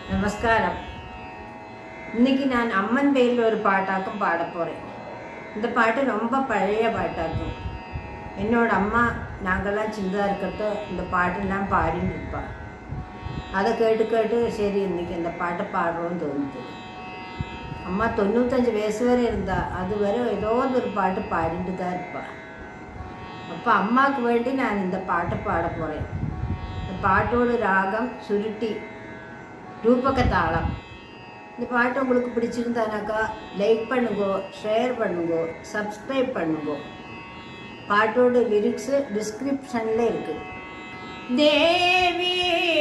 நமஸ்காரம். இன்னைக்கு நான் அம்மன் பேரில் ஒரு பாட்டாக்கும் பாட போகிறேன். இந்த பாட்டு ரொம்ப பழைய பாட்டாக்கும். என்னோட அம்மா நாங்கள்லாம் சின்னதாக இருக்கிறதோ இந்த பாட்டெல்லாம் பாடின்னு இருப்பாள். அதை கேட்டு கேட்டு சரி இன்னைக்கு இந்த பாட்டை பாடுறோன்னு தோணுது. அம்மா 95 வயசு வரை இருந்தா, அது வரை ஏதோ ஒரு பாட்டு பாடிட்டு தான் இருப்பாள். அப்போ அம்மாவுக்கு வேண்டி நான் இந்த பாட்டை பாட போகிறேன். இந்த பாட்டோட ராகம் சுருட்டி, ரூபக தாளம். இந்த பாட்டு உங்களுக்கு பிடிச்சிருந்தானாக்கா லைக் பண்ணுங்கோ, ஷேர் பண்ணுங்கோ, சப்ஸ்கிரைப் பண்ணுங்கோ. பாட்டோட லிரிக்ஸு டிஸ்கிரிப்ஷனில் இருக்குது. தேவி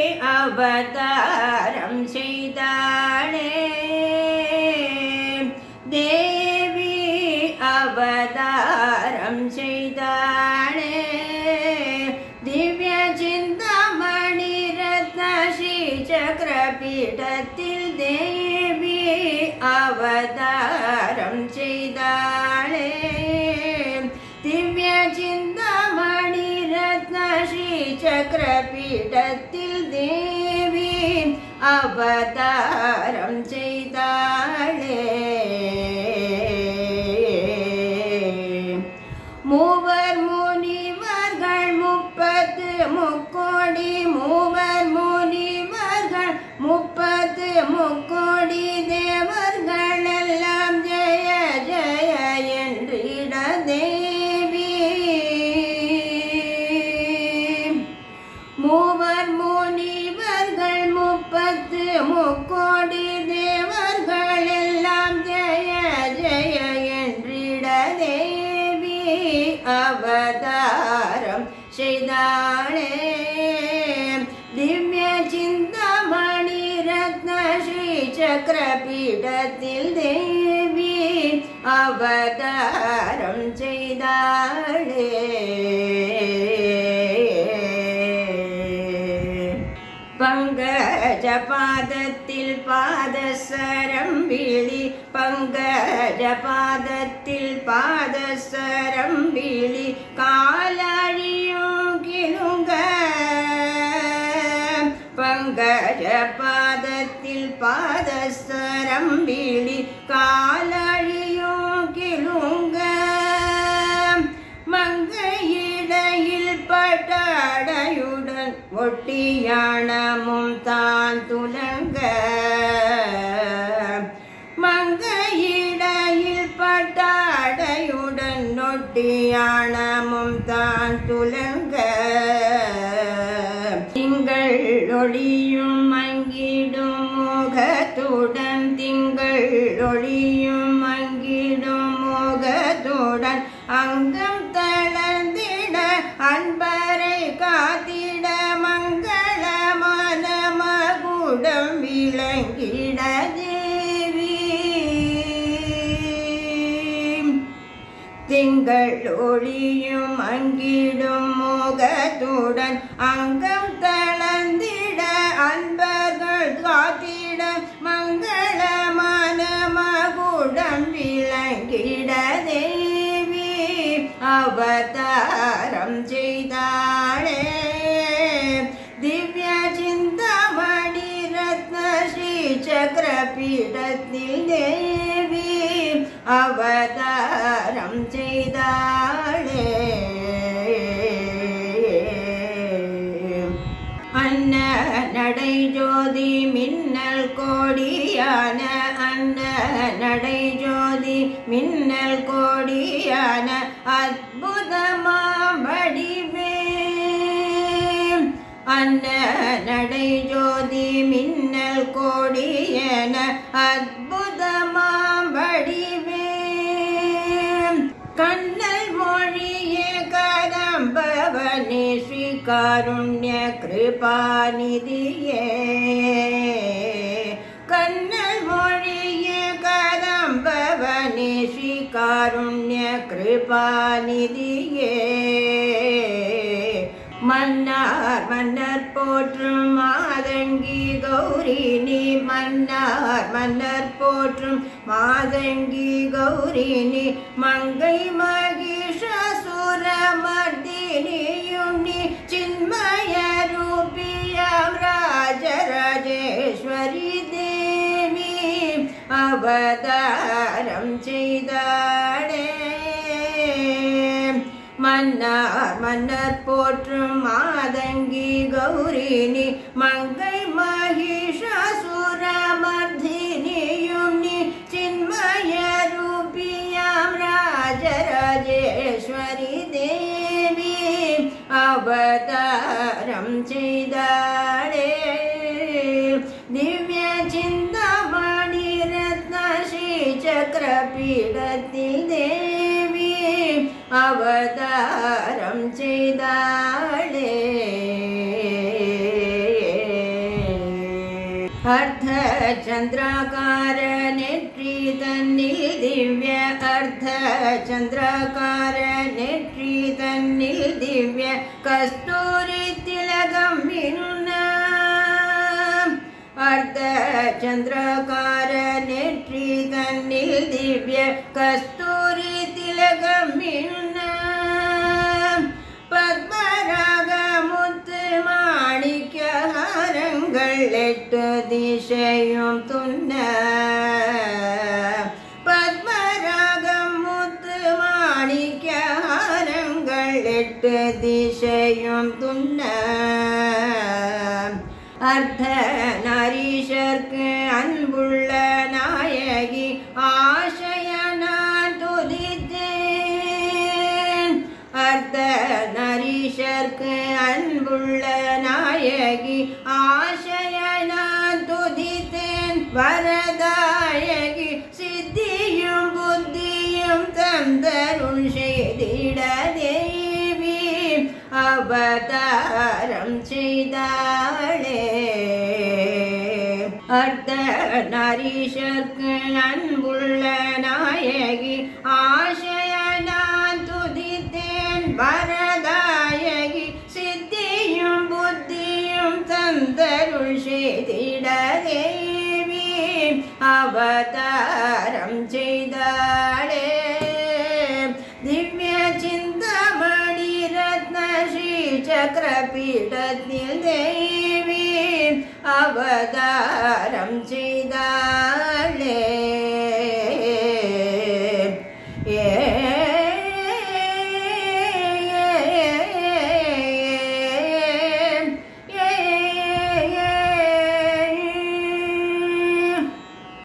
அவதாரம் செய்தாளே, தேவி அவதாரம் செய்தாளே, திவ்ய சிந்தாமணி ரத்ன ஸ்ரீ சக்கரபீடத்தில் தேவி அவதாரம் செய்தாளே, திவ்ய சிந்தாமணி ரத்ன ஸ்ரீ சக்கரபீடத்தில் தேவி அவதாரம் செய்தாளே. மூவர் முனிவர்கள் 30 முக்கோடி, மூவர் முனிவர்கள் 30 முக்கோடி, தேவர்கள் எல்லாம் ஜெய ஜெய என்றிட தேவி. மூவர் முனிவர்கள் 30 முக்கோடி, தேவர்கள் எல்லாம் ஜெய ஜெய என்றிட தேவி அவதாரம் செய்தாளே, திவ்ய சிந்தாமணி ரத்ன ஸ்ரீ சக்கரபீடத்தில் தேவி அவதாரம் செய்தாளே. பங்கஜ பாதத்தில் பாதசரம் விழி, பங்கஜ பாதத்தில் பாதசரம் விழி, காலழியும் கிழுங்க, பங்கஜ பாதத்தில் பாதசரம் விழி, காலழியும் கிழுங்க, மங்கையிடையில் பட்டாடையுடன் ஒட்டியானமும் தான் துலங்க, மங்கையிடையில் பட்டாடையுடன் ஒட்டியானமும் தான் துலங்க, திங்கள் ஒளியும் மங்கிடும் முகத்துடன், திங்கள் ஒளியும் மங்கிடும் முகத்துடன், அங்கம் தளர்ந்திட அன்பரை காத்திட, மங்களமான மகுடம் விளங்கிட தேவி. திங்கள் ஒளியும் மங்கிடும் முகத்துடன், அங்கம் தளர்ந்திட அன்பர்கள் காத்திட, மங்களமான மகுடம் விளங்கிட தேவி அவதாரம் செய்தாளே, திவ்ய சிந்தாமணி ரத்ன ஸ்ரீ சக்கரபீடத்தில் தேவி அவதாரம் செய்தாளே. அன்ன நடை ஜோதி மின்னல் கோடியான, அன்ன நடை ஜோதி மின்னல் கோடியான, அற்புதமாம் வடிவே, அன்ன நடை ஜோதி மின்னல் கோடியன, அற்புதமாம் வடிவே, கண்ணல் மொழியே கதம்பவனே ஸ்ரீ காருண்ய கிருபாநிதியே, கண்ணல் மொழியே கதம்பவனே ஸ்ரீ காருண்ய கிருபாநிதியே, மன்னார் மன்னர் போற்றும் மாதங்கி கௌரி நீ, மன்னார் மன்னர் போற்றும் மாதங்கி கௌரி நீ, மங்கை மகிஷாசுரமர்தினியும் நீ, சின்மய ரூபியம் ராஜராஜேஸ்வரி அவதாரம் செய்தாளே. மன்னார் மன்னர் போற்றும் மாதங்கி கௌரினி மங்கை மகிஷாசுரமர்தினியும் நீ சின்மய ரூபியாம் ராஜராஜேஸ்வரி தேவி அவதாரம் செய்தாளே. திவ்ய சிந்தாமணி ரத்ன ஸ்ரீ சக்கர பீடத்தில் தேவி அவதாரம் செய்தாளே. அர்த்த சந்திராகார நெற்றி தன்னில் திவ்ய அர்த்த சந்திராகார நெற்றி தன்னில் திவ்ய கஸ்தூரி திலகம் மின்ன அர்த்த சந்திராகார நெற்றி தன்னில் திவ்ய கஸ்தூரி திலகம் மின்ன பத்மராக முத்து மாணிக்க ஹாரங்கள் எட்டு திசையும் துன்ன பத்மராகம் முத்து மாணிக்க ஹாரங்கள் எட்டு திசையும் துன்ன அர்த்த நாரீஷர்க்கு அன்புள்ள நாயகி ஆசைய நான் துதித்தேன். அர்த்த நாரீஷர்க்கு அன்புள்ள நாயகி ஆசைய நான் துதித்தேன். வரதாயகி சித்தியும் புத்தியும் தந்தருள் செய்திட தேவி அவதாரம் செய்தாளே. அர்த்த நாரீஷர்க்கு அன்புள்ள நாயகி ஆசைய நான் துதித்தேன். வரதாயகி சித்தியும் புத்தியும் தந்தருள் செய்திட தேவி அவதாரம் செய்தாளே. திவ்ய சிந்தாமணி ரத்ன ஸ்ரீ சக்கர பீடத்தில் தேவி அவதாரம் செய்தாளே.